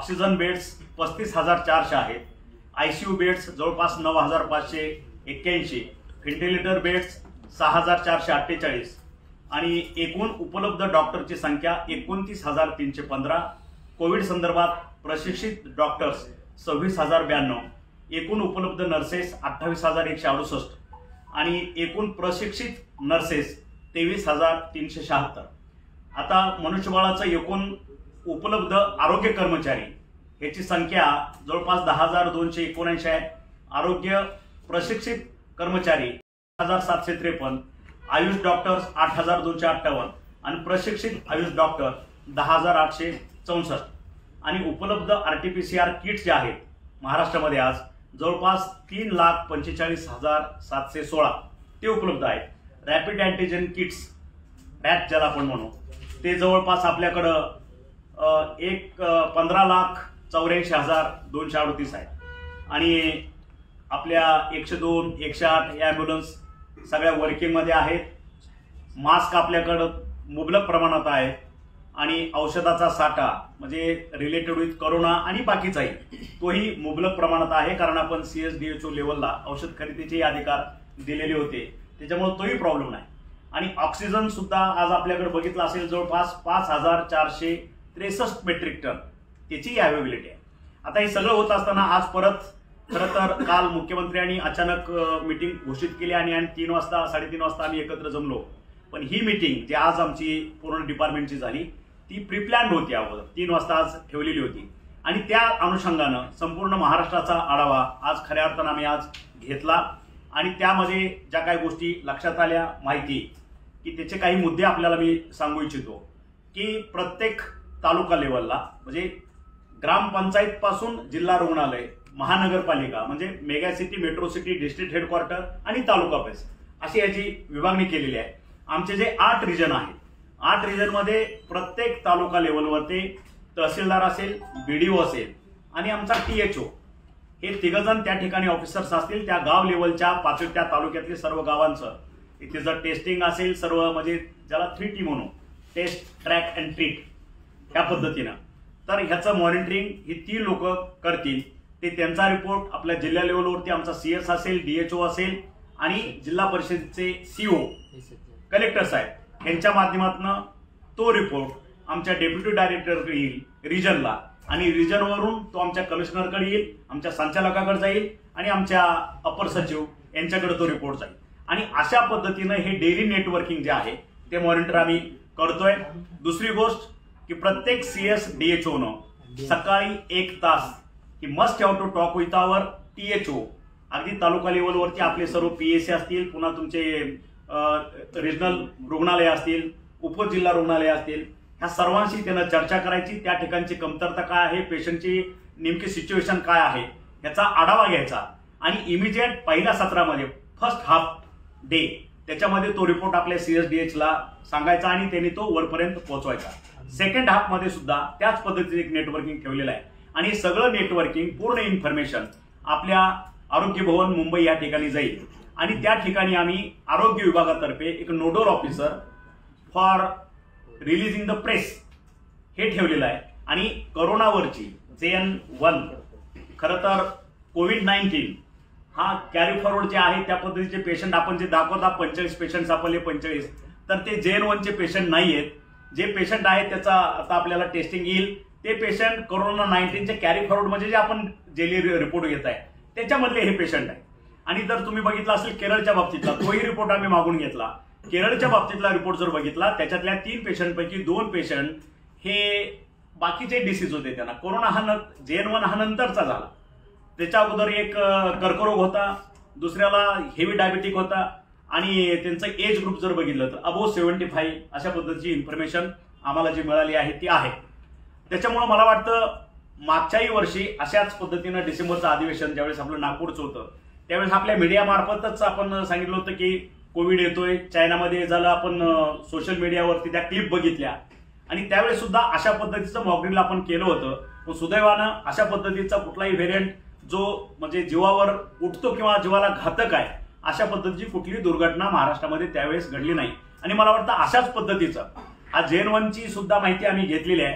Oxygen beds 35,400 आहेत, ICU beds जवळपास 9,581, ventilator beds 6,448 आणि एकूण उपलब्ध डॉक्टरची संख्या 29,315, कोविड संदर्भात प्रशिक्षित डॉक्टर्स 26,092, एकूण उपलब्ध नर्सेस 28,168 आणि एकूण प्रशिक्षित नर्सेस 23,376. आता मनुष्यबळाचं एकूण उपलब्ध आरोग्य कर्मचारी याची संख्या जवळपास 10,279 आहे. आरोग्य प्रशिक्षित कर्मचारी 1,753, आयुष डॉक्टर्स 8,258 आणि प्रशिक्षित आयुष डॉक्टर 10,864 आणि उपलब्ध RT-PCR किट्स जे आहेत महाराष्ट्रामध्ये आज जवळपास 3,45,716 ते उपलब्ध आहेत. रॅपिड अँटीजन किट्स रॅट ज्याला आपण म्हणू ते जवळपास आपल्याकडं 15,84,238 आहेत आणि आपल्या 102, 108 या ॲम्ब्युलन्स सगळ्या वर्किंगमध्ये आहेत. मास्क आपल्याकडं मुबलक प्रमाणात आहे आणि औषधाचा साठा म्हणजे रिलेटेड विथ कोरोना आणि बाकीचाही तोही मुबलक प्रमाणात आहे, कारण आपण CSDHO लेवलला औषध खरेदीचे अधिकार दिलेले होते, त्याच्यामुळे तोही प्रॉब्लेम नाही. आणि ऑक्सिजन सुद्धा आज आपल्याकडे बघितलं असेल जवळपास 5,463 मेट्रिक टन त्याची अवेलेबिलिटी आहे. आता हे सगळं होत असताना आज परत खरं तर काल मुख्यमंत्र्यांनी अचानक मीटिंग घोषित केली आणि 3 वाजता 3:30 वाजता आम्ही एकत्र जमलो. पण ही मीटिंग जी आज आमची पूर्ण डिपार्टमेंटची झाली ती प्रीप्लॅन्ड होती, अगोदर 3 वाजता आज ठेवलेली होती आणि त्या अनुषंगानं संपूर्ण महाराष्ट्राचा आढावा आज खऱ्या अर्थानं आम्ही आज घेतला आणि त्यामध्ये ज्या काही गोष्टी लक्षात आल्या माहिती की त्याचे काही मुद्दे आपल्याला मी सांगू इच्छितो की प्रत्येक तालुका लेवलला म्हणजे ग्रामपंचायत पासून जिल्हा रुग्णालय, महानगरपालिका म्हणजे mega city, metro city, district headquarter आणि तालुका प्रेस अशी याची विभागणी केलेली आहे. आमचे जे 8 रिजन आहेत, 8 रिजनमध्ये प्रत्येक तालुका लेवलवरती तहसीलदार असेल, BDO असेल आणि आमचा THO हे 3 जण त्या ठिकाणी ऑफिसर्स असतील. त्या गाव लेवलच्या त्या तालुक्यातले सर्व गावांचं इथे जर टेस्टिंग असेल सर्व म्हणजे ज्याला 3T म्हणू, टेस्ट, ट्रॅक अँड ट्रीट ह्या पद्धतीनं, तर ह्याचं मॉनिटरिंग ही 3 लोक करतील. ते त्यांचा रिपोर्ट आपल्या जिल्हा लेवलवरती आमचा CS असेल, DHO असेल आणि जिल्हा परिषदेचे CO कलेक्टर साहेब यांच्या माध्यमातून तो रिपोर्ट आमच्या डेप्युटी डायरेक्टरकडे येईल रिजनला आणि रिजनवरून तो आमच्या कमिशनरकडे येईल, आमच्या संचालकाकडे जाईल आणि आमच्या अपर सचिव यांच्याकडे तो रिपोर्ट जाईल. आणि अशा पद्धतीनं हे डेली नेटवर्किंग जे आहे ते मॉनिटर आम्ही करतोय. दुसरी गोष्ट की प्रत्येक CS DHOनं सकाळी 1 तास की must have to talk with our THO. अगदी तालुका लेवलवरती आपले सर्व PSC असतील, पुन्हा तुमचे रिजनल रुग्णालय असतील, उपजिल्हा रुग्णालय असतील, ह्या सर्वांशी त्यांना चर्चा करायची. त्या ठिकाणची कमतरता काय आहे, पेशंटची नेमकी सिच्युएशन काय आहे याचा आढावा घ्यायचा आणि इमिजिएट पहिल्या सत्रामध्ये फर्स्ट हाफ डे त्याच्यामध्ये तो रिपोर्ट आपल्या CSDHला सांगायचा आणि त्यांनी तो वरपर्यंत पोहोचवायचा. सेकंड हाफ मध्ये सुद्धा त्याच पद्धतीने एक नेटवर्किंग ठेवलेलं आहे आणि सगळं नेटवर्किंग पूर्ण इन्फॉर्मेशन आपल्या आरोग्य भवन मुंबई या ठिकाणी जाईल आणि त्या ठिकाणी आम्ही आरोग्य विभागातर्फे एक nodal officer for releasing the press हे ठेवलेलं आहे. आणि कोरोनावरची JN1 खरं तर कोविड-19 हा कॅरी फॉरवर्ड जे आहे त्या पद्धतीचे पेशंट आपण जे दाखवता 45 पेशंट सापडले 45, तर ते JN1चे पेशंट नाही आहेत. जे पेशंट आहेत त्याचा आता आपल्याला टेस्टिंग येईल ते पेशंट कोरोना-19चे कॅरी फॉरवर्ड म्हणजे जे आपण जेली रिपोर्ट घेत आहे त्याच्यामधले हे पेशंट आहे. आणि जर तुम्ही बघितलं असेल केरळच्या बाबतीतला तोही रिपोर्ट आम्ही मागून घेतला. केरळच्या बाबतीतला रिपोर्ट जर बघितला त्याच्यातल्या 3 पेशंटपैकी 2 पेशंट हे बाकीचे डिसीज होते, त्यांना कोरोना हा JN1 हा नंतरचा झाला. त्याच्या अगोदर एक कर्करोग होता, दुसऱ्याला हेवी डायबिटिक होता आणि त्यांचं एज ग्रुप जर बघितलं तर अबोव 75 अशा पद्धतीची इन्फॉर्मेशन आम्हाला जी मिळाली आहे ती आहे. त्याच्यामुळे मला वाटतं मागच्याही वर्षी अशाच पद्धतीनं डिसेंबरचं अधिवेशन ज्यावेळेस आपलं नागपूरचं होतं त्यावेळेस आपल्या मीडियामार्फतच आपण सांगितलं होतं की कोविड येतोय, चायनामध्ये झालं, आपण सोशल मीडियावरती त्या क्लिप बघितल्या आणि त्यावेळेस सुद्धा अशा पद्धतीचं मॉकड्रिल आपण केलं होतं. पण सुदैवानं अशा पद्धतीचा कुठलाही व्हेरियंट जो म्हणजे जीवावर उठतो किंवा जीवाला घातक आहे अशा पद्धतीची कुठलीही दुर्घटना महाराष्ट्रामध्ये त्यावेळेस घडली नाही. आणि मला वाटतं अशाच पद्धतीचं हा JN1ची सुद्धा माहिती आम्ही घेतलेली आहे.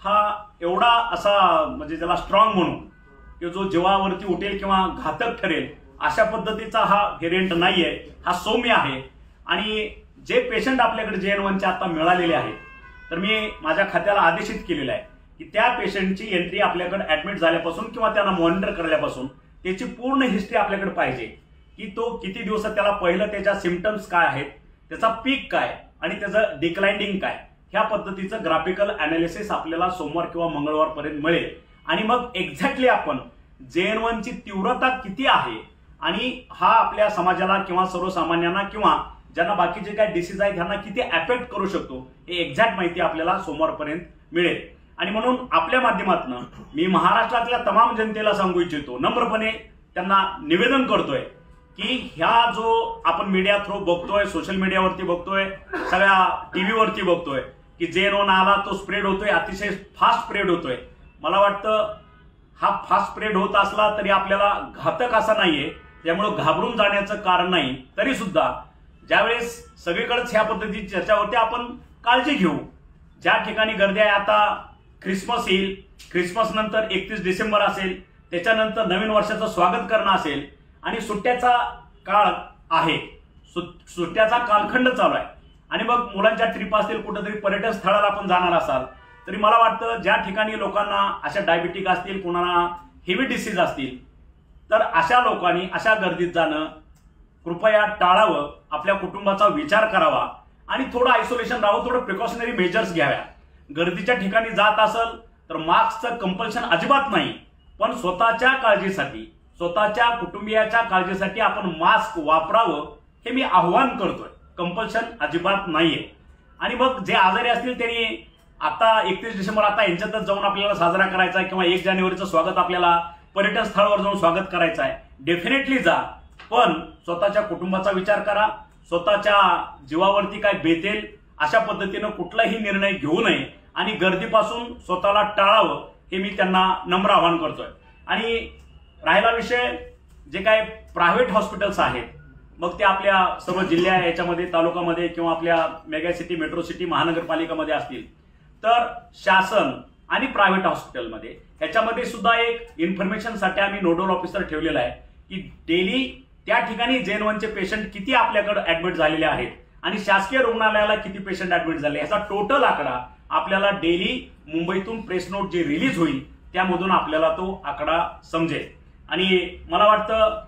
हा एवढा असा म्हणजे त्याला स्ट्रॉंग म्हणू की जो जीवावरती उठेल किंवा घातक ठरेल अशा पद्धतीचा हा व्हेरियंट नाहीये, हा सौम्य आहे. आणि जे पेशंट आपल्याकडे JN1चे आता मिळालेले आहेत तर मी माझ्या खात्याला आदेशित केलेलं आहे की त्या पेशंटची एंट्री आपल्याकडे ऍडमिट झाल्यापासून किंवा त्यांना मॉनिटर करण्यापासून त्याची पूर्ण हिस्ट्री आपल्याकडे पाहिजे की तो किती दिवसात, त्याला पहिलं त्याच्या सिम्पटम्स काय आहेत, त्याचा पीक काय आणि त्याचं डिक्लाइनिंग काय, ह्या पद्धतीचं ग्राफिकल अनालिसिस आपल्याला सोमवार किंवा मंगळवारपर्यंत मिळेल. आणि मग एक्झॅक्टली आपण JN1ची तीव्रता किती आहे आणि हा आपल्या समाजाला किंवा सर्वसामान्यांना किंवा ज्यांना बाकीचे काय डिसीज आहेत त्यांना किती अफेक्ट करू शकतो हे एक्झॅक्ट माहिती आपल्याला सोमवारपर्यंत मिळेल. आणि म्हणून आपल्या माध्यमातून मी महाराष्ट्रातल्या तमाम जनतेला सांगू इच्छितो, नम्रपणे त्यांना निवेदन करतोय की ह्या जो आपण मीडिया थ्रू बघतोय, सोशल मीडियावरती बघतोय, सगळ्या टीव्हीवरती बघतोय की JN1 आला तो स्प्रेड होतोय, अतिशय फास्ट स्प्रेड होतोय. मला वाटतं हा फास्ट स्प्रेड होत असला तरी आपल्याला घातक असा नाहीये, त्यामुळे घाबरून जाण्याचं कारण नाही. तरी सुद्धा ज्यावेळेस सगळीकडेच ह्या पद्धतीची चर्चा होते आपण काळजी घेऊ. ज्या ठिकाणी गर्दी आहे, आता ख्रिसमस येईल, ख्रिसमस नंतर 31 डिसेंबर असेल, त्याच्यानंतर नवीन वर्षाचं स्वागत करणं असेल आणि सुट्ट्याचा काळ आहे, सुट्ट्याचा कालखंड चालू आहे आणि मग मुलांच्या ट्रिप असतील, कुठेतरी पर्यटन स्थळाला आपण जाणार असाल तरी मला वाटतं ज्या ठिकाणी लोकांना अशा डायबिटिक असतील, कोणाला हेवी डिसीज असतील तर अशा लोकांनी अशा गर्दीत जाणं कृपया टाळावं, आपल्या कुटुंबाचा विचार करावा आणि थोडं आयसोलेशन राहावं, थोडं प्रिकॉशनरी मेजर्स घ्याव्या. गर्दीच्या ठिकाणी जात असेल तर मास्कचं कंपल्शन अजिबात नाही, पण स्वतःच्या काळजीसाठी, स्वतःच्या कुटुंबियाच्या काळजीसाठी आपण मास्क वापरावं हे मी आव्हान करतोय. कंपल्शन अजिबात नाहीये. आणि मग जे आजारी असतील त्यांनी आता 31 डिसेंबर आता यांच्यातच जाऊन आपल्याला साजरा करायचा आहे किंवा 1 जानेवारीचं स्वागत आपल्याला पर्यटन स्थळावर जाऊन स्वागत करायचं आहे, डेफिनेटली जा, पण स्वतःच्या कुटुंबाचा विचार करा. स्वतःच्या जीवावरती काय बेतेल अशा पद्धतीनं कुठलाही निर्णय घेऊ नये आणि गर्दीपासून स्वतःला टाळावं हे मी त्यांना नम्र आवाहन करतोय. आणि राहिला विषय जे काय प्रायव्हेट हॉस्पिटल्स आहेत, मग ते आपल्या सर्व जिल्ह्या याच्यामध्ये, तालुक्यामध्ये किंवा आपल्या मेगा सिटी, मेट्रो सिटी, महानगरपालिकामध्ये असतील तर शासन आणि प्रायव्हेट हॉस्पिटलमध्ये ह्याच्यामध्ये सुद्धा एक इन्फॉर्मेशनसाठी आम्ही नोडल ऑफिसर ठेवलेला आहे की डेली त्या ठिकाणी JN1चे पेशंट किती आपल्याकडे ऍडमिट झालेले आहेत आणि शासकीय रुग्णालयाला किती पेशंट ऍडमिट झाले याचा टोटल आकडा आपल्याला डेली मुंबईतून प्रेस नोट जे रिलीज होईल त्यामधून आपल्याला तो आकडा समजेल. आणि मला वाटतं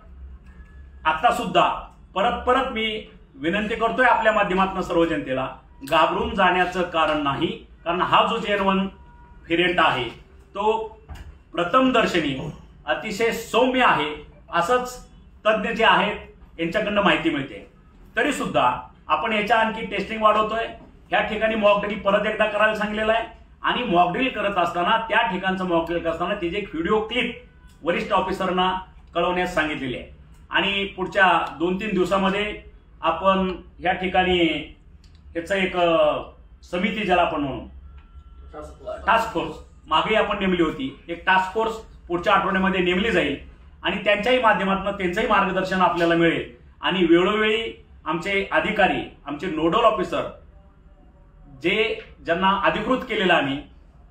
आता सुद्धा परत मी विनंती करतोय आपल्या माध्यमातून सर्व जनतेला, घाबरून जाण्याचं कारण नाही. कारण हा जो JN1 व्हेरियंट आहे तो प्रथमदर्शनी अतिशय सौम्य आहे असंच तज्ज्ञ जे आहेत यांच्याकडनं माहिती मिळते. तरी सुद्धा आपण याच्या आणखी टेस्टिंग वाढवतोय. ह्या ठिकाणी मॉकड्रिल परत एकदा करायला सांगितलेलं आहे आणि मॉकड्रिल करत असताना त्या ठिकाणचं मॉकड्रिल करत असताना त्याची एक व्हिडिओ क्लिप वरिष्ठ ऑफिसरना कळवण्यास सांगितलेली आहे. आणि पुढच्या 2-3 दिवसामध्ये आपण ह्या ठिकाणी याचं एक समिती ज्याला आपण म्हणू टास्क फोर्स मागे आपण नेमली होती, एक टास्क फोर्स पुढच्या आठवड्यामध्ये नेमली जाईल आणि त्यांच्याही माध्यमातून त्यांचंही मार्गदर्शन आपल्याला मिळेल. आणि वेळोवेळी आमचे अधिकारी, आमचे नोडल ऑफिसर ज्यांना अधिकृत केलेलं आम्ही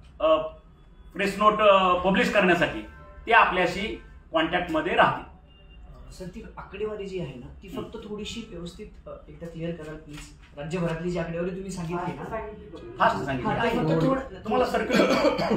प्रेस नोट पब्लिश करण्यासाठी, ते आपल्याशी कॉन्टॅक्टमध्ये राहतील. सर ती आकडेवारी जी आहे ना ती फक्त थोडीशी व्यवस्थित एकदा क्लिअर कराल प्लीज. राज्यभरातली जी आकडेवारी तुम्ही सांगितली ना, फास्ट सांगितली तुम्हाला सर्क्युलर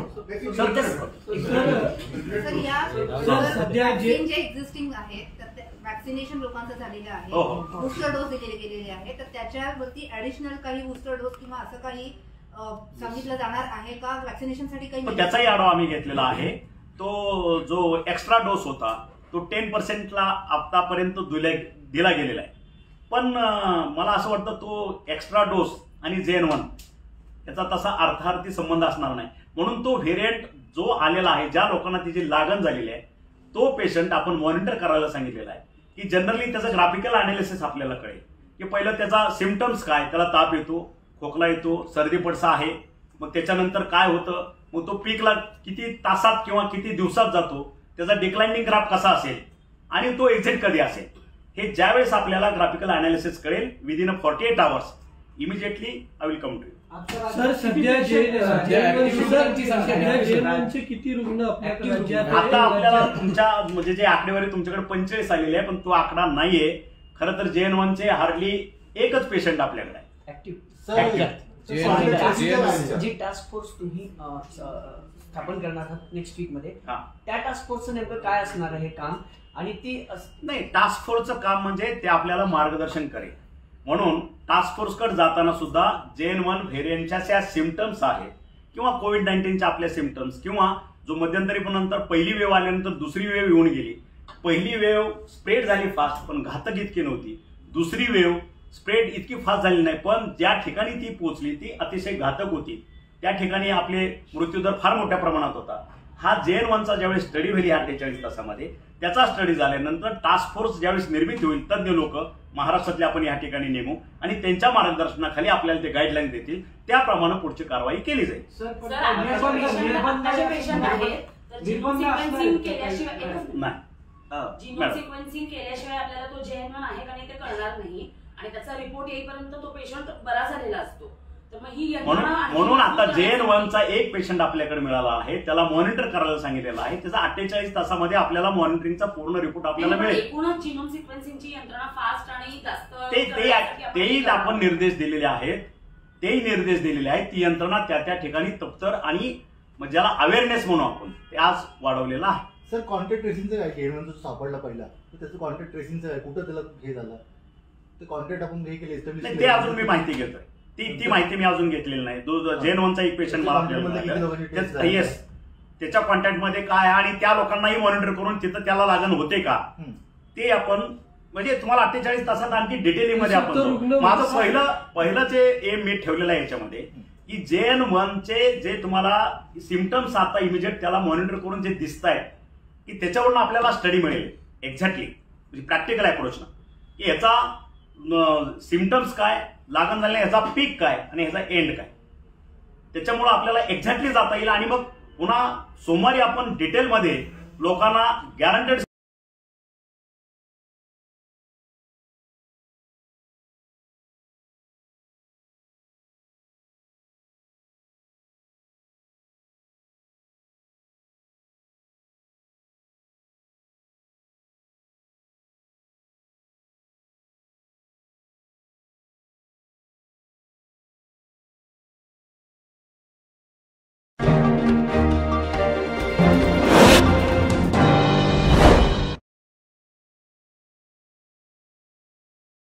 सध्या जे एक्झिस्टिंग आहे वॅक्सिनेशन लोकांचं झालेलं आहे, बूस्टर डोस दिलेले गेलेले आहे, तर त्याच्यावरती ऍडिशनल काही बूस्टर डोस किंवा असं काही सांगितलं जाणार आहे का वॅक्सिनेशनसाठी? काही त्याचाही आढावा आम्ही घेतलेला आहे. तो जो एक्स्ट्रा डोस होता तो 10%ला आतापर्यंत दिला गेलेला आहे. पण मला असं वाटतं तो एक्स्ट्रा डोस आणि JN1 याचा तसा अर्थार्थी संबंध असणार नाही. म्हणून तो व्हेरियंट जो आलेला आहे, ज्या लोकांना त्याची लागण झालेली आहे, तो पेशंट आपण मॉनिटर करायला सांगितलेला आहे की जनरली त्याचं ग्राफिकल अनालिसिस आपल्याला कळेल की पहिलं त्याचा सिम्पटम्स काय, त्याला ताप येतो, खोकला येतो, सर्दी पडसा आहे, मग त्याच्यानंतर काय होतं, मग तो पीकला किती तासात किंवा किती दिवसात जातो, त्याचा डिक्लाइनिंग ग्राफ कसा असेल आणि तो एक्झिट कधी असेल, हे ज्यावेळेस आपल्याला ग्राफिकल अनालिसिस कळेल within 48 hours immediately I will come to you. Sir सध्या जेएनवनचे किती रुग्ण आपल्या राज्यात आता आपल्याला तुमच्या म्हणजे जे आकडेवारी तुमच्याकडे 45 आलेली आहे, पण तो आकडा नाहीये. खरं तर JN1चे हार्डली एकच पेशंट आपल्याकडे आहे जी टास्क फोर्स तुम्ही स्थापन करणार आहात नेक्स्ट वीक मध्ये, त्या टास्क फोर्सचं नेमकं काय असणार आहे काम? आणि ती नाही, टास्क फोर्सचं काम म्हणजे ते आपल्याला मार्गदर्शन करेल. म्हणून टास्क फोर्सकडे जाताना सुद्धा JN1 व्हेरियंटच्या ज्या सिम्पटम्स आहेत किंवा कोविड-19च्या आपल्या सिम्पटम्स किंवा जो मध्यंतरी पण नंतर पहिली वेव्ह आल्यानंतर दुसरी वेव्ह येऊन गेली. पहिली वेव्ह स्प्रेड झाली फास्ट, पण घातक इतकी नव्हती. दुसरी वेव्ह स्प्रेड इतकी फास्ट झाली नाही, पण ज्या ठिकाणी ती पोहोचली ती अतिशय घातक होती. त्या ठिकाणी आपले मृत्यूदर फार मोठ्या प्रमाणात होता. हा JN1चा ज्यावेळेस स्टडी होईल 48 तासामध्ये, त्याचा स्टडी झाल्यानंतर टास्क फोर्स ज्यावेळेस निर्मित होईल, तज्ञ लोक महाराष्ट्रातले आपण या ठिकाणी नेमू आणि त्यांच्या मार्गदर्शनाखाली आपल्याला ते गाईडलाईन देतील, त्याप्रमाणे पुढची कारवाई केली जाईल. सिक्वेन्सिंग केल्याशिवाय आपल्याला तो JN1 आहे का नाही ते कळणार नाही आणि त्याचा रिपोर्ट येईपर्यंत तो पेशंट बरा झालेला असतो. म्हणून आता JN1चा एक पेशंट आपल्याकडे मिळाला आहे, त्याला मॉनिटर करायला सांगितलेलं आहे. त्याचा 48 तासामध्ये आपल्याला मॉनिटरिंगचा पूर्ण रिपोर्ट आपल्याला मिळेल. एकूणच जीनोम सिक्वेन्सिंगची यंत्रणा फास्ट आणि जास्त तेही आपण निर्देश दिलेले आहेत. ती यंत्रणा त्या ठिकाणी तप्तर आणि ज्याला अवेअरनेस म्हणू आपण ते आज वाढवलेलं आहे. सर कॉन्टॅक्ट ट्रेसिंगचं काय? JN1 सापडला पहिला तर त्याचं कॉन्टॅक्ट ट्रेसिंगचं काय? कुठं त्याला हे झालं ते कॉन्टॅक्ट आपण हे केले एस्टॅब्लिश? ते अजून मी माहिती घेतोय. ती माहिती मी अजून घेतलेली नाही. JN1चा एक पेशंट मला येस, त्याच्या कॉन्टॅक्टमध्ये काय आणि त्या लोकांनाही मॉनिटर करून तिथं त्याला लागण होते का ते आपण म्हणजे तुम्हाला 48 तासात आणखी डिटेलिंगमध्ये आपण. माझं पहिलं जे एम मी ठेवलेलं आहे याच्यामध्ये की JN1चे जे तुम्हाला सिम्पटम्स आता इमिजिएट त्याला मॉनिटर करून जे दिसत आहेत की त्याच्यावरून आपल्याला स्टडी मिळेल एक्झॅक्टली म्हणजे प्रॅक्टिकल अप्रोचनं की ह्याचा सिम्पटम्स काय, लागण झालेला ह्याचा पीक काय आणि ह्याचा एंड काय. त्याच्यामुळे आपल्याला एक्झॅक्टली जाता येईल आणि मग पुन्हा सोमवारी आपण डिटेलमध्ये लोकांना गॅरंटेड